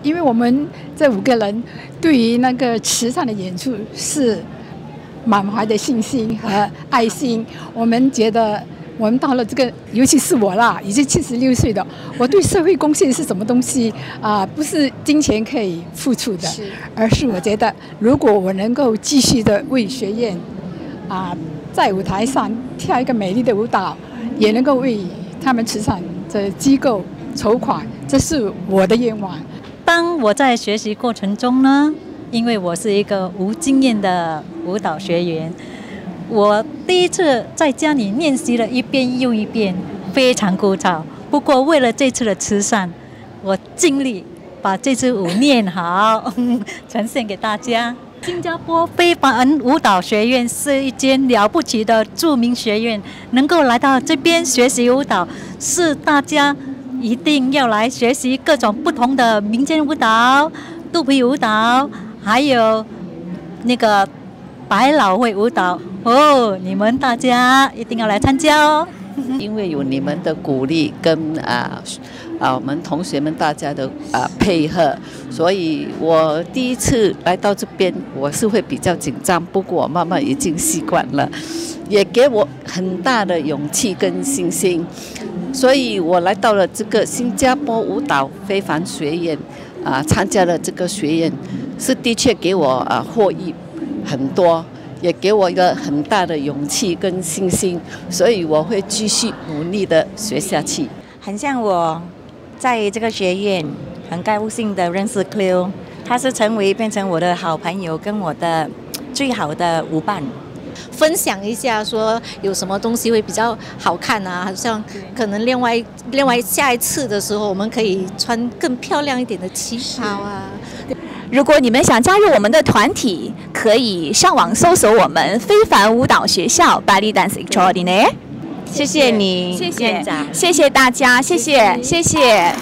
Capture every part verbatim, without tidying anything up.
因为我们这五个人对于那个慈善的演出是满怀的信心和爱心。我们觉得我们到了这个，尤其是我啦，已经七十六岁的，我对社会贡献是什么东西啊、呃？不是金钱可以付出的，而是我觉得，如果我能够继续的为学院啊、呃，在舞台上跳一个美丽的舞蹈，也能够为他们慈善的机构筹款，这是我的愿望。 当我在学习过程中呢，因为我是一个无经验的舞蹈学员。我第一次在家里练习了一遍又一遍，非常枯燥。不过为了这次的慈善，我尽力把这支舞练好，呈现给大家。新加坡非凡舞蹈学院是一间了不起的著名学院，能够来到这边学习舞蹈，是大家一定要来学习各种不同的民间舞蹈、肚皮舞蹈，还有那个百老汇舞蹈哦，你们大家一定要来参加哦！ 因为有你们的鼓励跟啊啊我们同学们大家的啊配合，所以我第一次来到这边，我是会比较紧张，不过我慢慢已经习惯了，也给我很大的勇气跟信心，所以我来到了这个新加坡舞蹈非凡学院啊，参加了这个学院，是的确给我啊获益很多。也给我一个很大的勇气跟信心，所以我会继续努力的学下去。 很像我在这个学院很高兴的认识 Cleo， 他是成为变成我的好朋友，跟我的最好的舞伴。 分享一下，说有什么东西会比较好看啊？好像可能另外另外下一次的时候，我们可以穿更漂亮一点的旗袍啊。 如果你们想加入我们的团体，可以上网搜索我们非凡舞蹈学校 Bali Dance Extraordinaire。 谢谢你， 谢谢院长， 谢谢大家，谢谢，谢谢。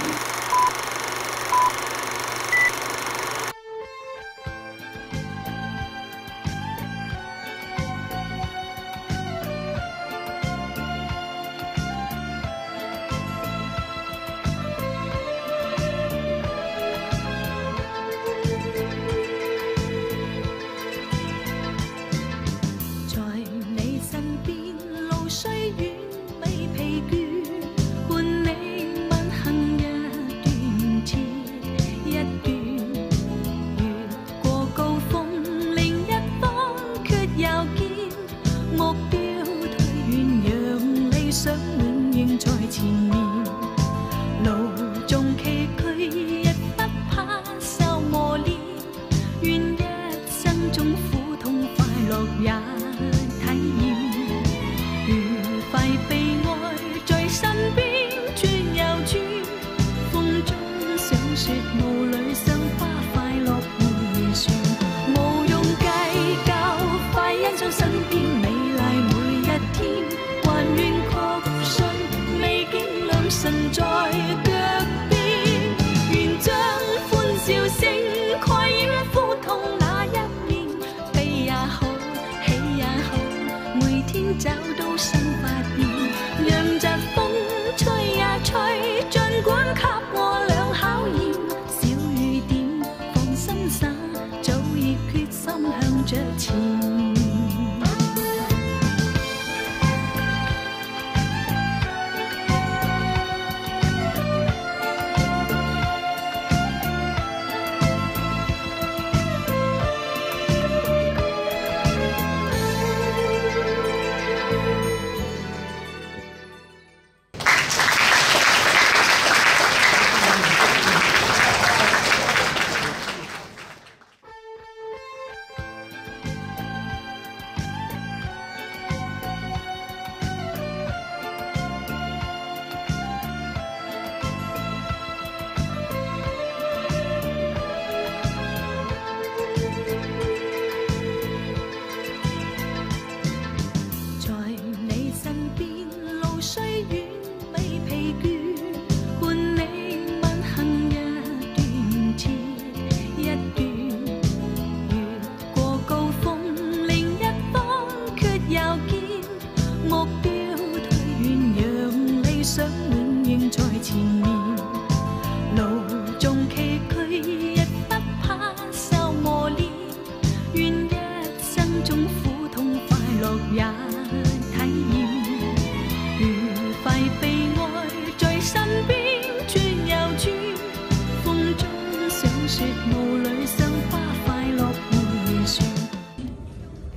找到新發現，讓疾風吹呀吹，儘管給我倆考驗，小雨點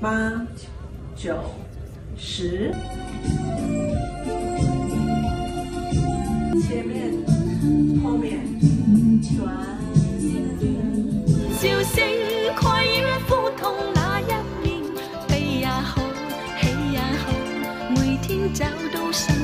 八、九、十。前面、后面，转。 笑聲蓋掩苦痛那一面，悲也好，喜也好，每天找到生